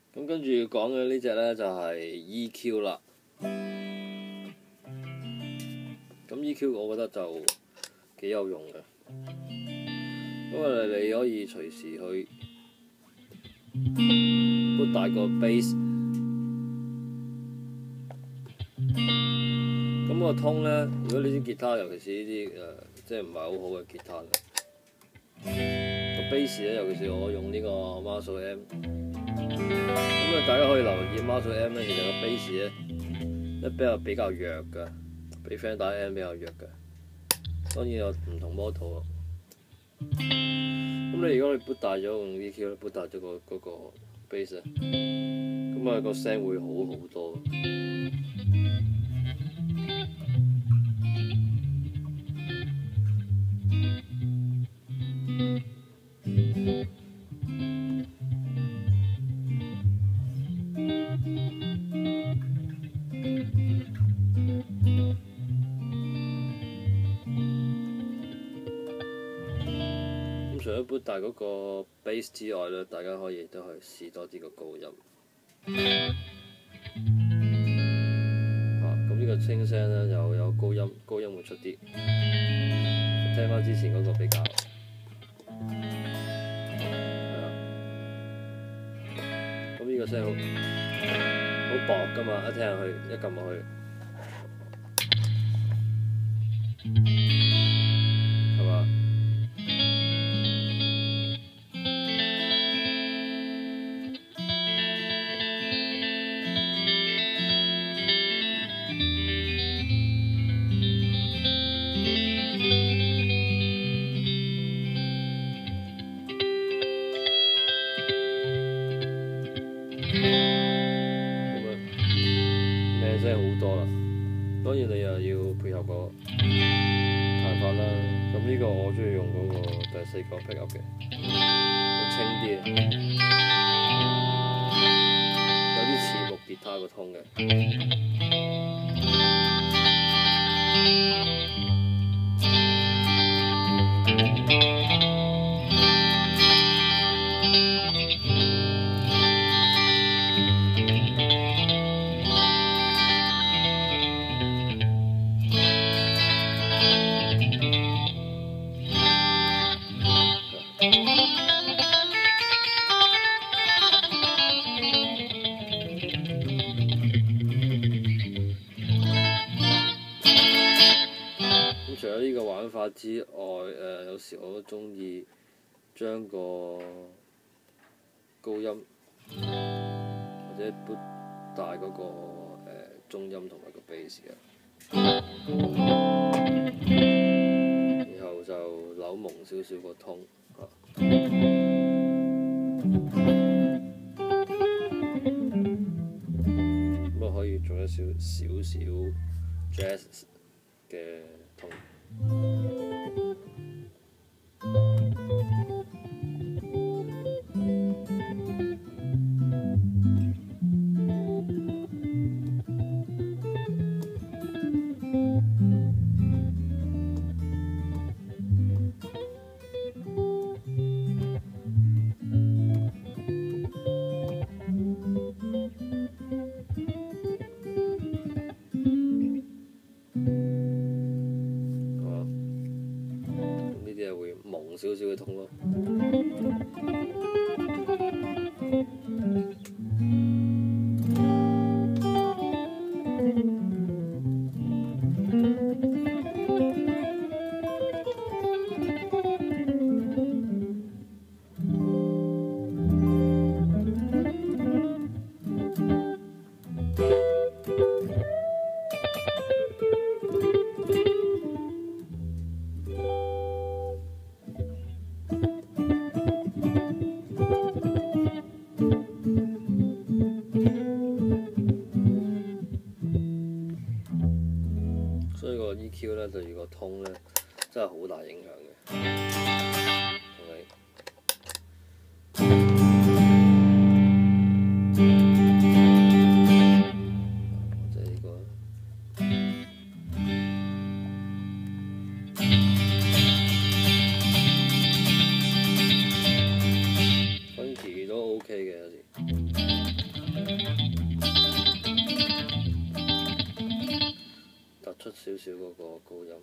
咁跟住講嘅呢隻呢，就係 EQ 啦。咁 EQ 我覺得就幾有用嘅，因為你可以隨時去撥大個 bass。咁個通呢，如果呢啲吉他，尤其是呢啲即係唔係好好嘅吉他嘅個 bass 咧，尤其是我用呢個 Marshall M。咁啊，大家可以留意 Marshall M 咧，其實個 bass 咧比較弱嘅，比 Fender M 比較弱嘅。當然有唔同 model 啊。咁你如果你撥大咗用 EQ 咧，撥大咗嗰個 bass 咧，咁啊個聲會好好多。除咗撥大嗰個 bass 之外咧，大家可以都去試多啲個高音。咁呢個清聲咧又有高音會出啲。聽翻之前嗰個比較係啦。咁呢個聲好薄㗎嘛，一聽入去一撳落去。係嘛？靚聲好多啦，當然你又要配合個彈法啦。咁呢個我中意用嗰個第四個 pick up 嘅，好清啲，有啲似木吉他個通嘅。除咗呢個玩法之外，有時我都中意將個高音或者撥大嗰個中音同埋個 bass 嘅，然後就扭蒙少少個通咁啊可以做一少少 jazz 嘅通。會蒙少少嘅通咯。所以個 EQ 咧對個通咧真係好大影響嘅，係咪？或者呢個。分歧都 OK 嘅有時。 少嗰個高音。